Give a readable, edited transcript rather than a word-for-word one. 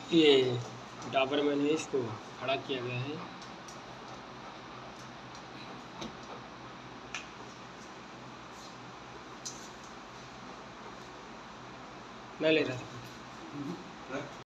ये डॉबरमैन है, इसको खड़ा किया गया है। मैं ले रहा था।